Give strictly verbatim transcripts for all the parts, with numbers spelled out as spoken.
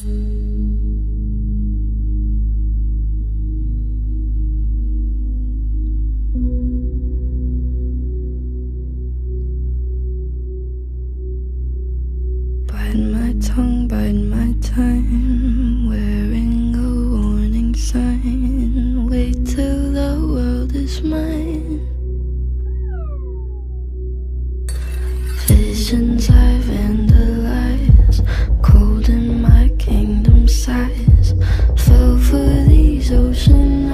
Bite my tongue, bite my time, wearing a warning sign. Wait till the world is mine. Visions I vandalize, cold in my kingdom size. Fell for these ocean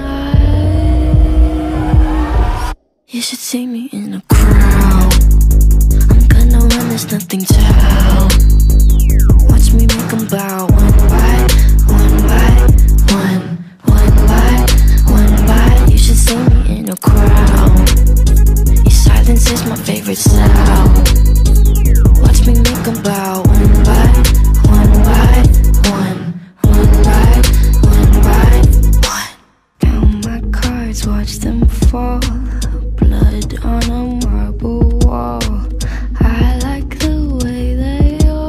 eyes. You should see me in a crowd. I'm gonna run, there's nothing to help. Watch me make them bow, one by one by one, one by one by. You should see me in a crowd. Your silence is my favorite sound. Watch me make them bow, one by one by one, one by one by one. Count my cards, watch them fall. Blood on a marble wall. I like the way they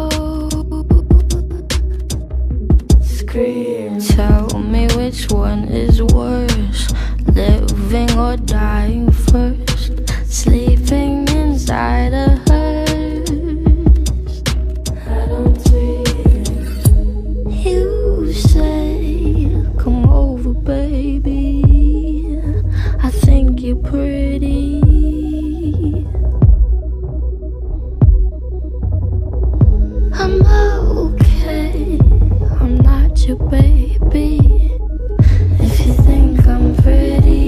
scream. Tell me which one is worse, living or dying first. Sleeping inside a hearse. I don't dream. You say, come over, baby. I think you're pretty. I'm okay, I'm not your baby. If you think I'm pretty,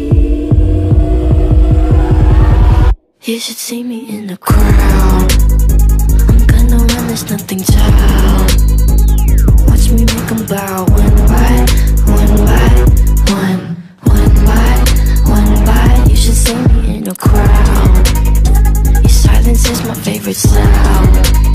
you should see me in the crowd. I'm gonna run, there's nothing to help. Watch me make them bow, one by one by one, one by one by. You should see me in a crowd. Your silence is my favorite sound.